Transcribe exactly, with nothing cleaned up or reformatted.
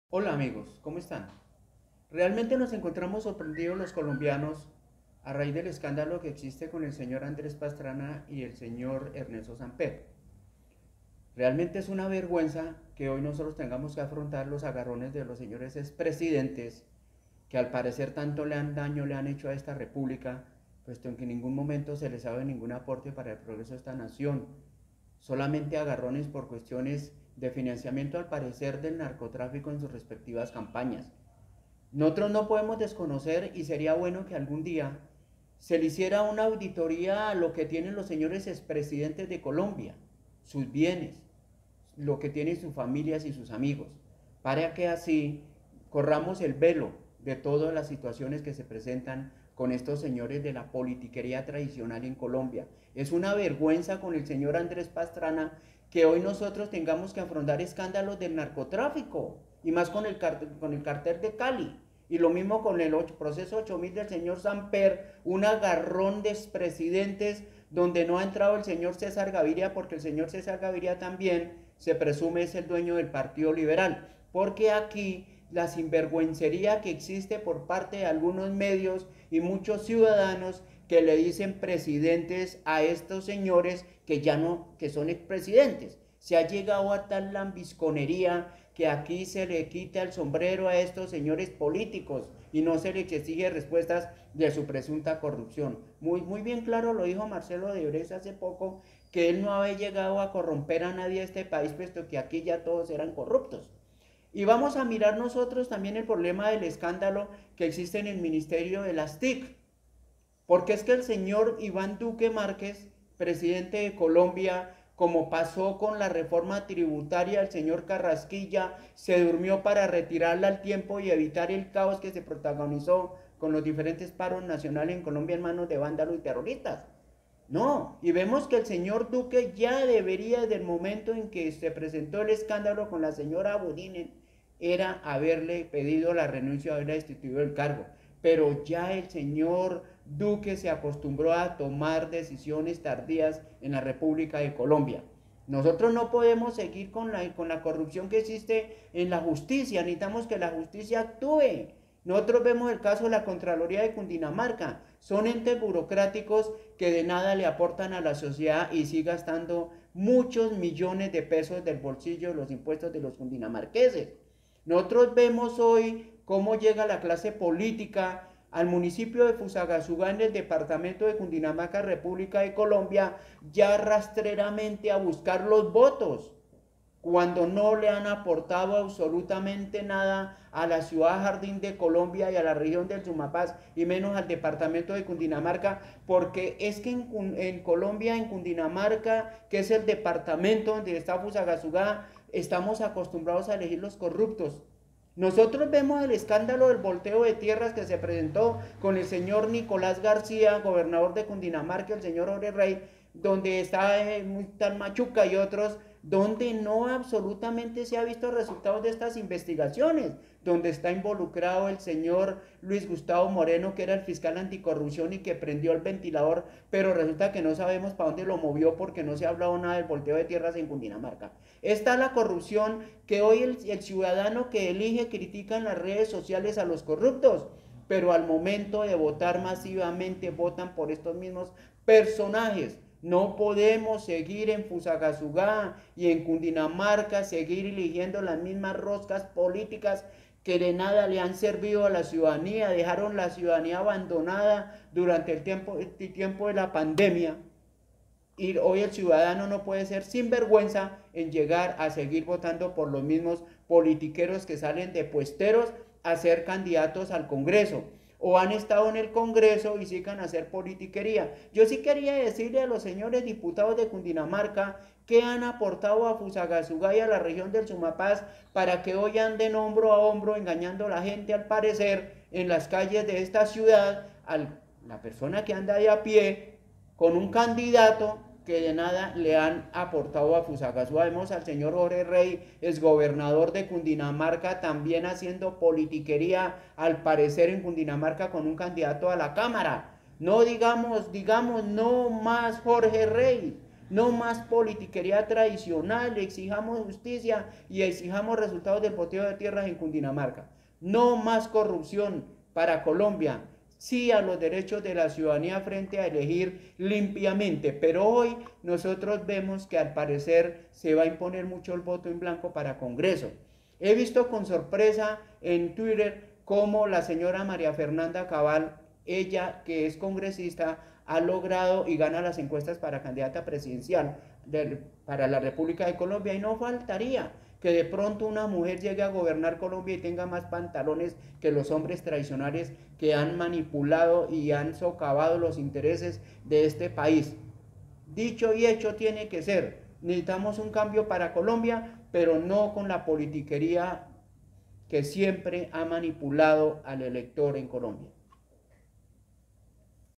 Hola amigos, ¿cómo están? Realmente nos encontramos sorprendidos los colombianos a raíz del escándalo que existe con el señor Andrés Pastrana y el señor Ernesto Samper. Realmente es una vergüenza que hoy nosotros tengamos que afrontar los agarrones de los señores expresidentes que al parecer tanto le han daño le han hecho a esta república, puesto en que en ningún momento se les ha dado ningún aporte para el progreso de esta nación, solamente agarrones por cuestiones de financiamiento al parecer del narcotráfico en sus respectivas campañas. Nosotros no podemos desconocer y sería bueno que algún día se le hiciera una auditoría a lo que tienen los señores expresidentes de Colombia, sus bienes, lo que tienen sus familias y sus amigos, para que así corramos el velo de todas las situaciones que se presentan con estos señores de la politiquería tradicional en Colombia. Es una vergüenza con el señor Andrés Pastrana que hoy nosotros tengamos que afrontar escándalos del narcotráfico, y más con el, con el cartel de Cali. Y lo mismo con el proceso ocho mil del señor Samper, un agarrón de expresidentes donde no ha entrado el señor César Gaviria, porque el señor César Gaviria también se presume es el dueño del Partido Liberal. Porque aquí la sinvergüencería que existe por parte de algunos medios y muchos ciudadanos que le dicen presidentes a estos señores que ya no, que son expresidentes. Se ha llegado a tal lambisconería que aquí se le quita el sombrero a estos señores políticos y no se les exige respuestas de su presunta corrupción. Muy, muy bien claro lo dijo Marcelo de Ebres hace poco, que él no había llegado a corromper a nadie de este país, puesto que aquí ya todos eran corruptos. Y vamos a mirar nosotros también el problema del escándalo que existe en el Ministerio de las T I C, porque es que el señor Iván Duque Márquez, presidente de Colombia, como pasó con la reforma tributaria, el señor Carrasquilla se durmió para retirarla al tiempo y evitar el caos que se protagonizó con los diferentes paros nacionales en Colombia en manos de vándalos y terroristas. No, y vemos que el señor Duque ya debería, desde el momento en que se presentó el escándalo con la señora Budinen, era haberle pedido la renuncia, haberle destituido el cargo. Pero ya el señor Duque se acostumbró a tomar decisiones tardías en la República de Colombia. Nosotros no podemos seguir con la, con la corrupción que existe en la justicia, necesitamos que la justicia actúe. Nosotros vemos el caso de la Contraloría de Cundinamarca, son entes burocráticos que de nada le aportan a la sociedad y sigue gastando muchos millones de pesos del bolsillo de los impuestos de los cundinamarqueses. Nosotros vemos hoy cómo llega la clase política al municipio de Fusagasugá en el departamento de Cundinamarca, República de Colombia, ya rastreramente a buscar los votos, cuando no le han aportado absolutamente nada a la ciudad Jardín de Colombia y a la región del Sumapaz, y menos al departamento de Cundinamarca, porque es que en, en Colombia, en Cundinamarca, que es el departamento donde está Fusagasugá, estamos acostumbrados a elegir los corruptos. Nosotros vemos el escándalo del volteo de tierras que se presentó con el señor Nicolás García, gobernador de Cundinamarca, el señor Jorge Rey, donde está eh, tal Machuca y otros, donde no absolutamente se ha visto resultados de estas investigaciones, donde está involucrado el señor Luis Gustavo Moreno, que era el fiscal anticorrupción y que prendió el ventilador, pero resulta que no sabemos para dónde lo movió porque no se ha hablado nada del volteo de tierras en Cundinamarca. Está la corrupción que hoy el, el ciudadano que elige critica en las redes sociales a los corruptos, pero al momento de votar masivamente votan por estos mismos personajes. No podemos seguir en Fusagasugá y en Cundinamarca, seguir eligiendo las mismas roscas políticas que de nada le han servido a la ciudadanía, dejaron la ciudadanía abandonada durante el tiempo, el tiempo de la pandemia. Y hoy el ciudadano no puede ser sinvergüenza en llegar a seguir votando por los mismos politiqueros que salen de puesteros a ser candidatos al Congreso, o han estado en el Congreso y sigan a hacer politiquería. Yo sí quería decirle a los señores diputados de Cundinamarca que han aportado a Fusagasugá y a la región del Sumapaz para que hoy anden hombro a hombro engañando a la gente, al parecer, en las calles de esta ciudad, a la persona que anda de a pie con un candidato que de nada le han aportado a Fusagasugá. Vemos al señor Jorge Rey, exgobernador de Cundinamarca, también haciendo politiquería, al parecer en Cundinamarca, con un candidato a la Cámara. No digamos, digamos, no más Jorge Rey. No más politiquería tradicional, exijamos justicia y exijamos resultados del boteo de tierras en Cundinamarca. No más corrupción para Colombia. Sí a los derechos de la ciudadanía frente a elegir limpiamente, pero hoy nosotros vemos que al parecer se va a imponer mucho el voto en blanco para Congreso. He visto con sorpresa en Twitter cómo la señora María Fernanda Cabal, ella que es congresista, ha logrado y gana las encuestas para candidata presidencial de, para la República de Colombia, y no faltaría que de pronto una mujer llegue a gobernar Colombia y tenga más pantalones que los hombres tradicionales que han manipulado y han socavado los intereses de este país. Dicho y hecho tiene que ser. Necesitamos un cambio para Colombia, pero no con la politiquería que siempre ha manipulado al elector en Colombia.